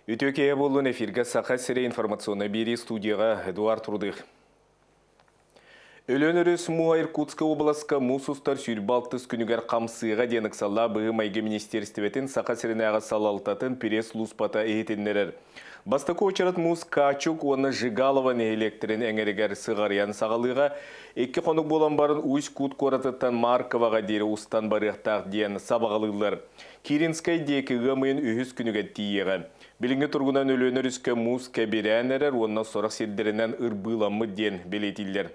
Үтөкея болуын эфирге сақа сірі информационны бері студияға Эдуард Рудых. Өлөнөрүс Муа Иркутска областка мусустар сүйрбалтыз күнігер қамсыға денік сала бұғы майге министерстветін сақа сірінәға салалтатын пресс луспата ехетінлерер. Бастаку очарат мус Качук оны Жигалован электрин әңерігер сығариян сағалыға, екі қонық болан барын уйс кут коратыттан Марковаға дері ұстан барықтақ дейін сабағалылар. Киринскай декі ғымын үйіз күніге тиеға. Білінгі тұрғынан өлөнөрүске мус кәберәнерер, онына сорақ селдерінен ұрбыламы ден белетілдер.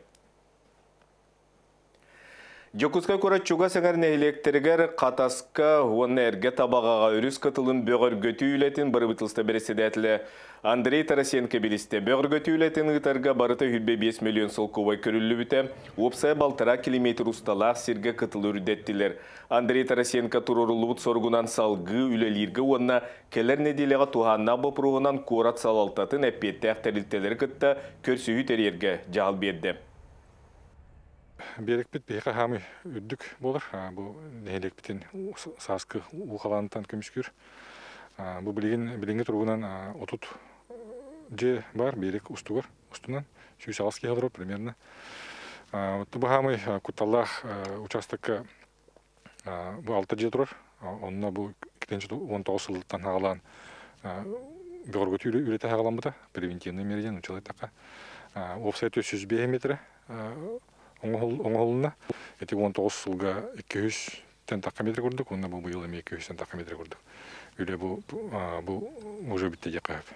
Жокуска көратчуға сәңәріне электергер қатаска оны әрге табағаға үріс қытылын бөғір көті үйлетін бары бұтылысты береседәтілі Андрей Тарасенко білісті. Бөғір көті үйлетін ұйтарға барыты хүлбе 5 миллион солковай көрілі бүті, опсай балтыра километр ұсталақ сірге қытылы үрдеттілер. Андрей Тарасенко тұрырылуыт соргунан салғы үлелерге онына келер неделеға туғанна бұпыруғынан корат салалтатын әппетті әқтәрілтелер күтті көрсі үтерерге жал берді. Берек бит бейқа хамы үрдік болыр. Бұл нәйлек бітін сасқы ұқаланытан көміскүр. Бұл білінгі тұрғынан отут же бар, берек ұстығыр. Ұстынан сүйсағыз кейдірі примерно. Бұл хамы күтталлақ участыққа бұл 6 же тұрыр. Онына бұл 19 жылдықтан ағалан бөғір көті үйреті ағалан бұда. Превентивный мерден ұчалай таққа. Офсайт 305 метрі. Оңғылына, әті 19 жылға 200 таққа метр көрдік, онына бұл бұйыл 200 таққа метр көрдік. Үйлі бұл мұжы бітті де қағып.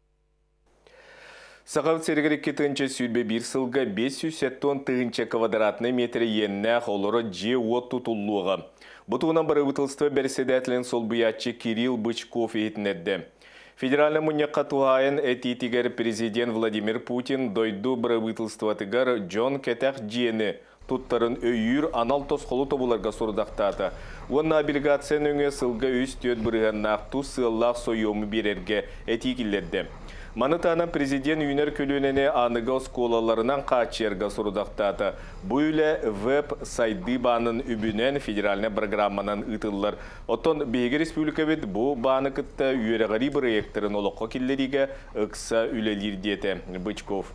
Сағавыт сәргірі кетінші сүйбе бір сылға 500 тығынча квадратны метрі енне қолыры же от тұтылуға. Бұтығынан бары ұтылысты бәрседәтілін сол бұятчы Кирилл Бычков етінерді. Федеральный муньяққа туғайын әтетігер президент Владимир Путин дойду правительстватығар Джон Кетәқ жиені тұттарын өйір анал тосқолы тобыларға сұрдақтаты. Онна облигациян өңе сылға өстөт бұрыған нақту сыллақ сойомы берерге әтекілерді. Манытанан президент үйнер көлініне анығы осколаларынан қачерға сұрдақтаты. Бұл үлі веб-сайды банын үбінен федеральны программанан ұтылылар. Оттон Бейгі Республика бет бұл баны күтті үйеріғари проекторын олыққа келлеріге ұқса үлелер деті Бычков.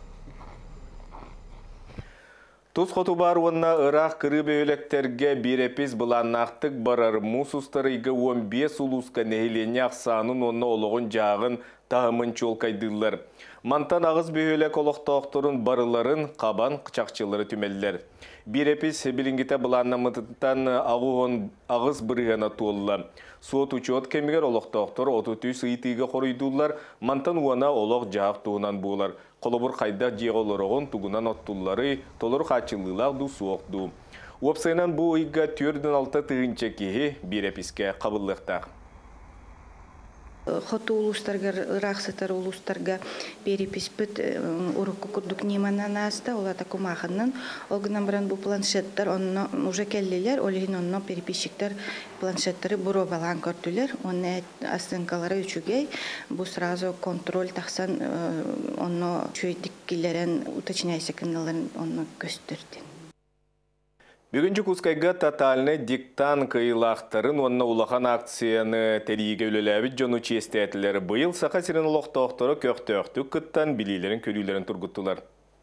Тұз қоту бар онына ұрақ кірібі өлектерге берепес бұланнақтық барар мұсыстарыға 15 ұлысқа нәйлене ақсанын онына олығын жағын тағымын чолкайдылар. Мантан ағыз бөйлек олықтақтырын барыларын қабан қычақчылары түмелілер. Берепес білінгіті бұланнамытыттан ағыз бірғана толылы. Суот учет кемігер олықтақтыр 33 ұйтыға қорыйдылар, мантан уана олық жақ туғынан болар. Қолыбыр қайда жеғолырығын туғынан оттулары толыр қачылылақ ду суоқду. Опсайнан бұл ұйға 4-6 тығынча кеге берепеске қабыллықтақ. Хоту улустарга, рахсатар улустарга переписпит урокку курдук неманан аста, ола таку маханнан. Олгынан баран бу планшеттер, онно уже келлилер, олихин онно переписчиктер планшеттери буро балан көртүлер. Онно астынкалары үчүгей, бу сразу контроль тахсан, онно чуйдиккилерен уточняйсекинналарын онно көстөрдү. Бүгін Жукускайға тотальны диктан кыйлақтарын онына улахан акцияны тәріге өлеләбіт жону честетілері бұйыл сақа сирен ұлықтақтары көқтөқтік күттан білейлерін көрілерін тұрғыттылар.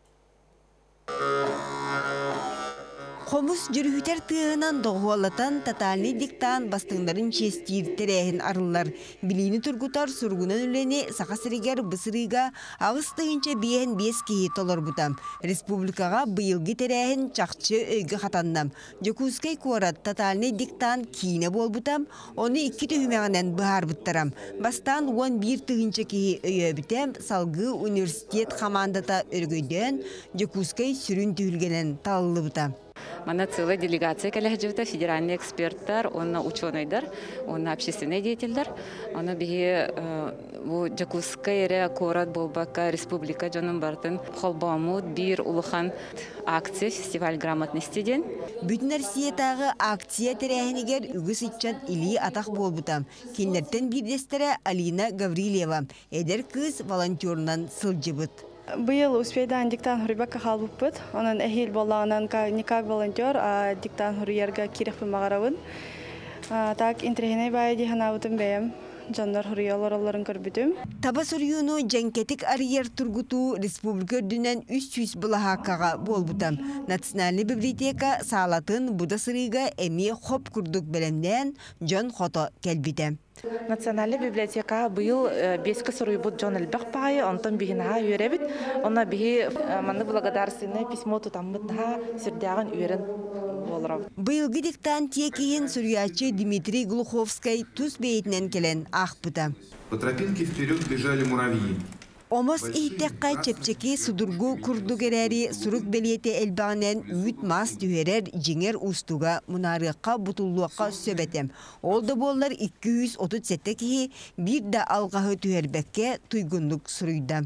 Қомыс жүрүхтер тыынан доғуалатан таталны диктан бастыңдарын честир терәхін арылар. Билini тургутар сургунан үлені сақасыригер бысырыға ағыз тыгынча бейін 5 кейі толар бұтам. Республикаға бұйылғы терәхін чақчы өйгі қатаннам. Жокускай қуарат таталны диктан кейіне бол бұтам, оны 2 түймеғанен бұхар бұттарам. Бастан 11 тыгынча кейі өйі бітем, салғы университет қамандата өргөйден Жокускай сүрін түйілгенен талылы бұтам. Мана целая делегация коллегия, федеральные эксперты, он ученый, он общественный деятель, он бие в Жакускайре город Болбака республика Джонан Бартон Холбамут бир улухан акция фестиваль грамотности день. Бүтін Россиятағы акция тәрәхінігер үгіс итчан или атақ болбутам. Кенлерттен бірдестері Алина Гаврилева. Эдер кыз волонтернан сылжыбыт. Быйыл успейдан диктан хурбакка халбуппыт. Онан эхил боллағынан не как волонтер, а диктан хурьерга кирих пымағаравын. Так, интерхене бай диханавутын бәйім. жандар хурьялараларын көрбүдүм. Таба сурюну Жанкетик арьер тургуту республика дүнен 300 булахакага болбутам. Национальный библиотека салатын буда сырыга эми хоп курдук белемден Жон Хото келбите. Национальный библиотека быйыл беске суруйбут Жон Элбек пагай, онтон бигинага үйребит. Онна биги манны благодарственное письмо тутамбытна сирдяган үйрен болырабыт. Быйылгы диктант текиен сурьячы Дмитрий Глуховский туз бейтинен келен ахпыта. По тропинке вперед бежали муравьи. Омос иhtекка чепчеки судургу курду керери сурук белиете элбанен үт мас түйерер жиңер устуга мунарыққа бутуллуаққа сөбетем. Олды боллар 237 кихи бир да алғағы түйербекке туйгунлук суруйда.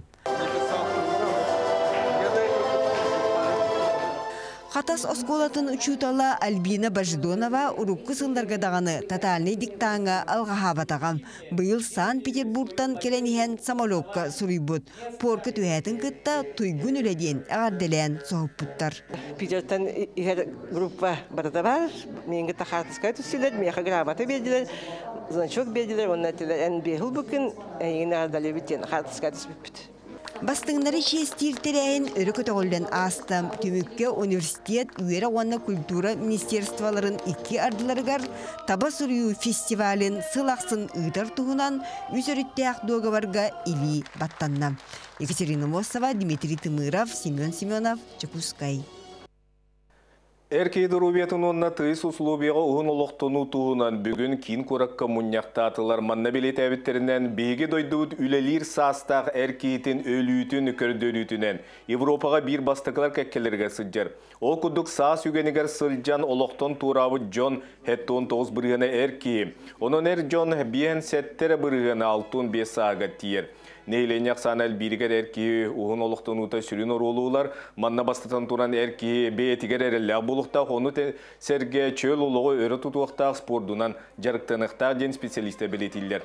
Хатас осколатын учутала Альбина Баждонова урукку сылдарга даганы тотальный диктанга алгахабатагам. Быйыл Санкт-Петербургтан келенихен самолетка суруйбут. Порка түһәтин кытта туйгун үледен агарделен соһуппуттар. Питертан группа барда бар. Менге тахатыска түсилер, меха грамота бердилер, значок бердилер, онна телер эн бехил бүкін эйгин ардале битен хатыска түспүт. Бастыңнары шестиртерәйін өрі көтіғылден астам түмікке университет үйері оңна культура министерстваларын 2 ардыларығар таба сұрыю фестивалін сылақсын ұйдар тұғынан үзіріттәқ доғаварға или баттанна. Екатерина Мосова, Дмитрий Тымыров, Семен Семенов, Чекускай. Эркейді рубетін онна тыйс услубиға ұғын олықтыну туғынан бүгін кейін көракка мұнияқтатылар манна билет әбіттерінен бейге дойдуыд үлелер састақ әркейтін өлүйтін көрдөлүйтінен Европаға бір бастықлар кәккелерге сылжар. Ол күдік саас үгенігер сылжан олықтын турабы Джон Хеттон 9 біргені әркейі. Оның Джон бейін сәттері біргені 6-5 саға тиер. Нейленяк санал биригер эрки уһун олуктунута сүрүн орулуулар манна бастатан туран эрки беетигер эрелле булукта хону серге чөл улугу өрө тутуактак спордунан жарыктаныкта ден специалисте билетиллер.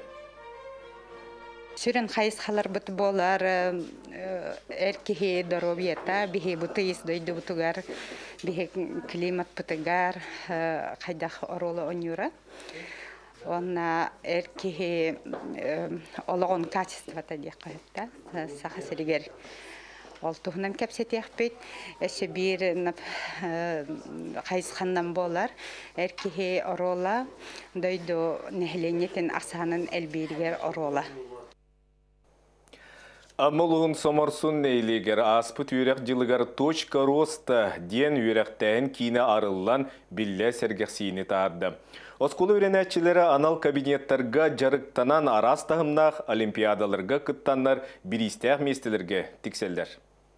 Сүрен хайс халар бут болар эрки доробиета бихи бутыйс дойду бутугар бихи климат бутугар хайдах оролу онюра. Онна эрки ологон качествата дияқайта сахасыригер олтуһунан кепсетиахпит эше бир хайсханнан болар эрки орола дойду нехленетен асанын элбиригер орола. Аммалуғын сомарсын нейлегер аспыт үйрек жылығар точка роста ден үйректен кейіне арылан білі сәргексейіні тарды. Осколы үйренәтчілері анал кабинеттарға жарықтанан арастағымнақ олимпиадаларға күттанлар бірістәқ местелерге тікселдер.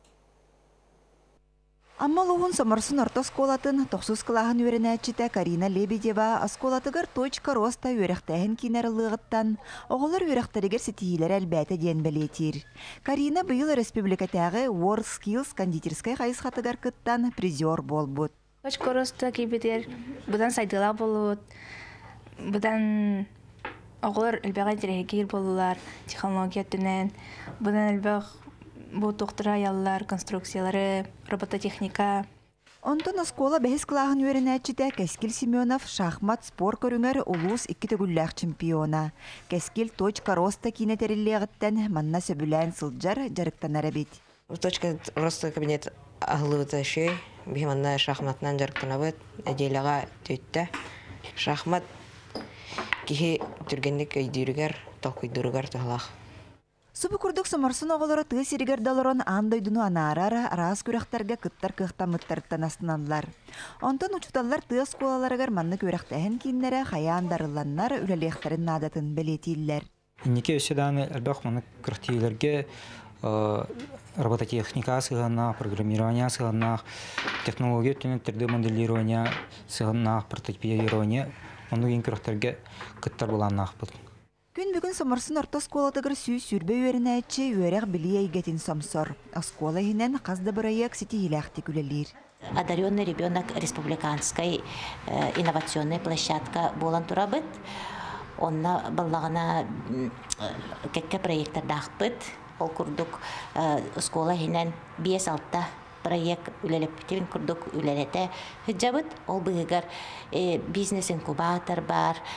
Аммалуғын сомарсын орта сколатын 9 қылағын үйренәтчіті Карина Лебедева осколатығыр точка роста үйректәхін кейнәріліғіттан оғылар үйректерігер сетийлер әлбәті ден білетер. Карина бұйыл республикатағы World Skills кондитерскай қайысқатығар күттан призер бол бұд. Точка роста кейбедер бұдан сайдыла болуд, бұдан оғылар әлбәға дерегер болулар, технология түнен, бұдан әлбәқ бұл тоқтыра яллар, конструкциялары, робототехника. Онтон оскола бәхіз қылағын өрінәтчіде Кәскіл Семенов шахмат спор көріңер улус 2 төгілләқ чемпиона. Кәскіл точка роста кейнетеріллеғіттен манна сөбілән сылджар жарықтанары бет. Точка роста кабинет ағылығы шөй, бейманна шахматнан жарықтана бет, әдейліға төйтті. Шахмат кейі түргенлік өйдірігер, тоқыйдырығар тұғылақ. Субы күрдік сымырсын оғылары тұғы серігер далырын андойдыну анарара арас көріқтерге күттар кықтамыттарыттан астынанлар. Онтан учуталар тұғы сколаларығар манны көріқтәхін кейінлері хаян-дарыланлар үлелектерін надатын білетейлер. Неке өседаны әлбәқ маны күріқтейлерге робототехника сығанақ, программирование сығанақ, технология түнеттерді моделирование сығанақ, прототипирование, оны ең күріқтерге күттар боланақ бұл. Күн бүгін сомарсын орта сколатығыр сүй сүрбе өрінәтші өрәқ білі әйгетін сомсор. Оскола хинен қазды бұрайық сетихиләқті күлелер. Одаренный ребенок республиканской инновационной площадка болан турабыт. Онна баллағына кәкке проекттардақ быт. Ол күрдік оскола хинен 5-6 проект үлелептен күрдік үлелеті хүджабыт. Ол бұғығар бизнес-инкубатор бар.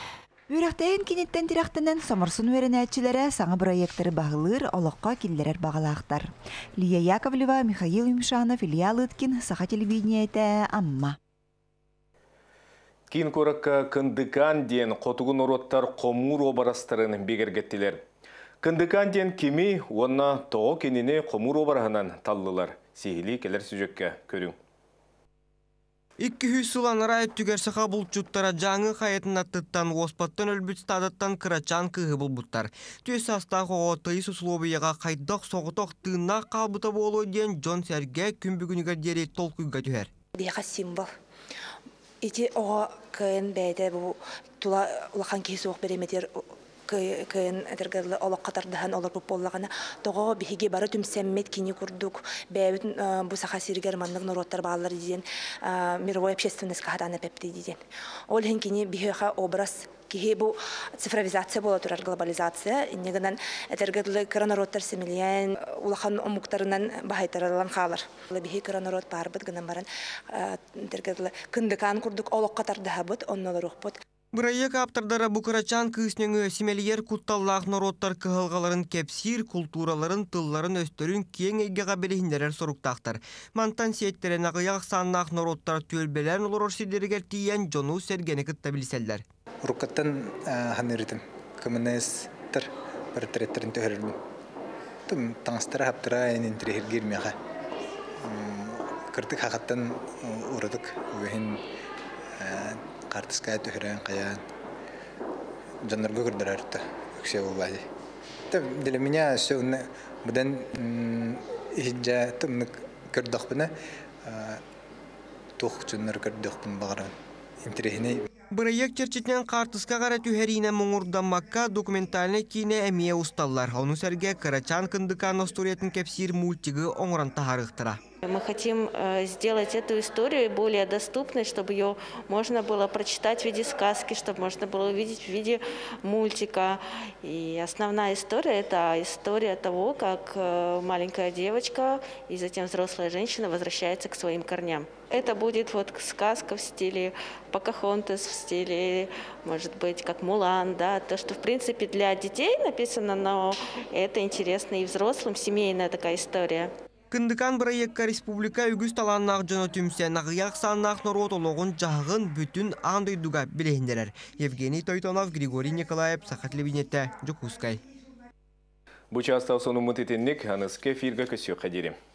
Үрәхтәйін кенеттен тирақтынан самырсын өренәтчілері саңа проекттары бағылыр, олыққа келдерер бағалақтар. Лия Яковлева, Михаил Юмшанов, Илья Лыткин, Саха телевидениеті Амма. Кин көріккі кындыкан ден қотығын ороттар қомур обарастарын бегергеттілер. Кындыкан ден кеми, онна тоғы кеніне қомур обарағынан таллылар. Сейілі келер сүжекке көрің. 200 сыланара өттігер сақа бұлтчуттара жаңы қайетін аттыттан оспаттан өлбіт стадаттан кырачан кығы бұлбуттар. Төс астағы оғытайы сұслобияға қайдақ соғытақ тыынна қалбыта болу ден Джон Сәрге күмбігінігер дері толқыға түхер. Бейға символ. Ити оға кайын бәйді бұл тула улақан кейсі оқ береметер кайын әтергерлі олақ қатардыған олар бұл болағана. Тоға бейге бары түмсәммет кені күрдік. Бәйбіт бұл сақа сиргер мандық нұроттар бағалар дейден, мировой общественность қағатаны пәпті дейден. Ол хен кені бейға образ кеге бұл цифровизация бола тұрар глобализация. Негінен әтергерлі кіранороттар семелиян улақан омуқтарынан бағайтаралан қалар. Бейге кіранорот барбыт гынан баран әтергерлі күндікан күрдік олақ қатардыға бұд, оннолар ұқпыд. Бұрайек аптардара бұқырачан күйіснеңі семелиер күтталлақ нороттар кығылғаларын кепсир, культураларын, тылларын өстөрін кең егеға белейіндерер соруқтақтар. Мантан сеттерен ағыяқ саннақ нороттар төлбелерін олар орсидергер тиен жону сергені күтті білселдер. Рукаттан ханырытым, коммунистер портреттерін төхірілмін. Тұм таңыстары хаптыра әнін тірехер кермеға. Кырдық хақаттан ұрадық өйін Картыская төхірен қаян жанрға көрдір әрті өксе олайды. Для меня все бұдан ежа тұмны көрдіқпіні тоқ жонлар көрдіқпін бағырын. Интересіне. Бұрайек черчетнен Картыска қара төхеріне мұңырданмаққа документальны кейіне әмие ұсталлар. Оны сәрге Карачан кындыкан осторетін кепсир мультигі оңыран тахарықтыра. Мы хотим сделать эту историю более доступной, чтобы ее можно было прочитать в виде сказки, чтобы можно было увидеть в виде мультика. И основная история – это история того, как маленькая девочка и затем взрослая женщина возвращается к своим корням. Это будет вот сказка в стиле Покахонтас, в стиле, может быть, как Мулан, да, то, что в принципе для детей написано, но это интересно и взрослым, семейная такая история. Кындыкан Бұрайекка республика үгіз таланнақ жөні түмсен ағияқ саннақ нұротолығын жағын бүтін аңдойдуға білейіндерер. Евгений Тойтонов, Григорий Николаев, Сақат Левинетті, Жукускай. Бұчастау соны мұт етеннік, аныске фирға көсі қадерім.